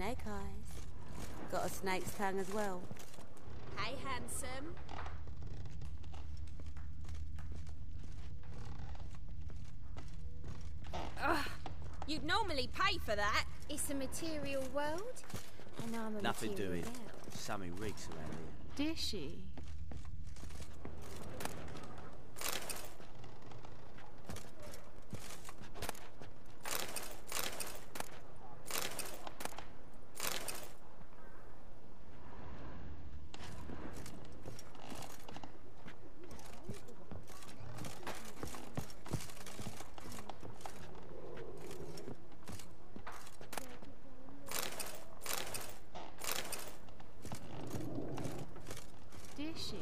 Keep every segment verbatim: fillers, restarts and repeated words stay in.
snake eyes. Got a snake's tongue as well. Hey, handsome. Ugh. You'd normally pay for that. It's a material world, and I'm a Nothing material doing. girl. Something reeks around here. Dishy. Dishy.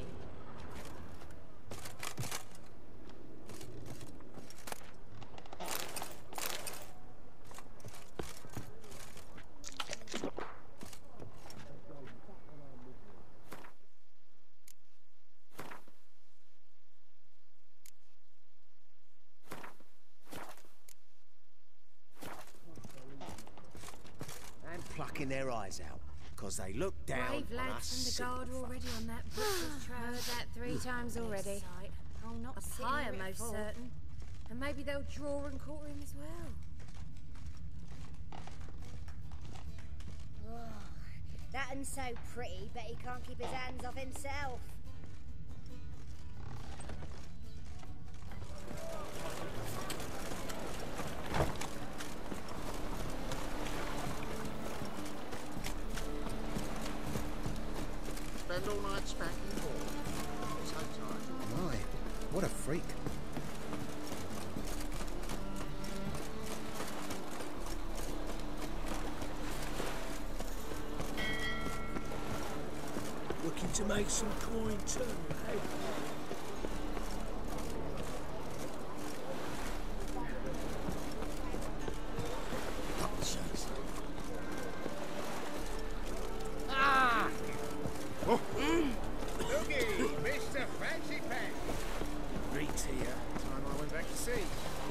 And plucking their eyes out, because they look down Brave on lads us from the guard sick already on that butcher's trail. Heard that three times already. Oh, not A sitting pyre, here at most full. certain. And maybe they'll draw and quarter him as well. Oh, that one's so pretty, but he can't keep his hands off himself. Spend all night spanking ball. So tired. My, what a freak. Looking to make some coin too, eh? Publishers. Looky, Mister Fancy Pants. Reeks here. Time I went back to sea.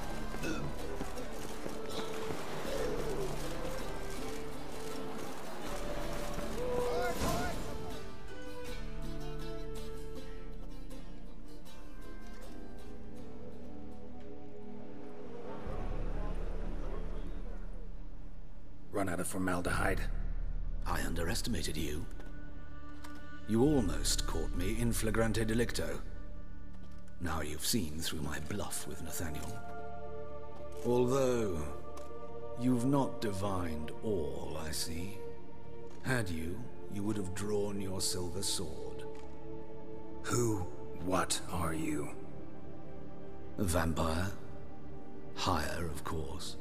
Run out of formaldehyde. I underestimated you. You almost caught me in flagrante delicto. Now you've seen through my bluff with Nathaniel. Although, you've not divined all, I see. Had you, you would have drawn your silver sword. Who, what are you? A vampire. Higher, of course.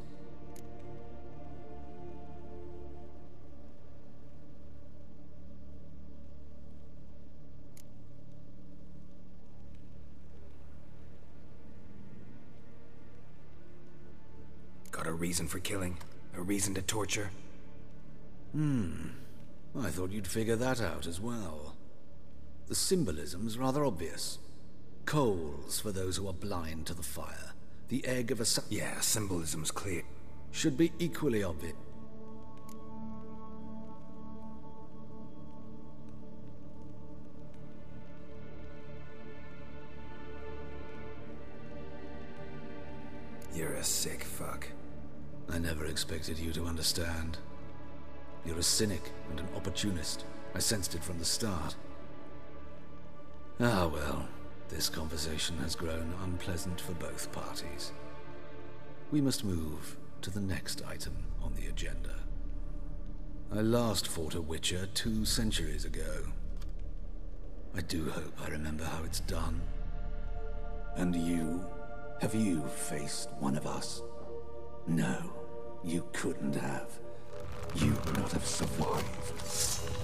Got a reason for killing? A reason to torture? Hmm. I thought you'd figure that out as well. The symbolism's rather obvious. Coals for those who are blind to the fire. The egg of a su- Yeah, symbolism's clear. should be equally obvious. You're a sick fuck. I never expected you to understand. You're a cynic and an opportunist. I sensed it from the start. Ah well, this conversation has grown unpleasant for both parties. We must move to the next item on the agenda. I last fought a Witcher two centuries ago. I do hope I remember how it's done. And you? Have you faced one of us? No, you couldn't have. You'd not have survived.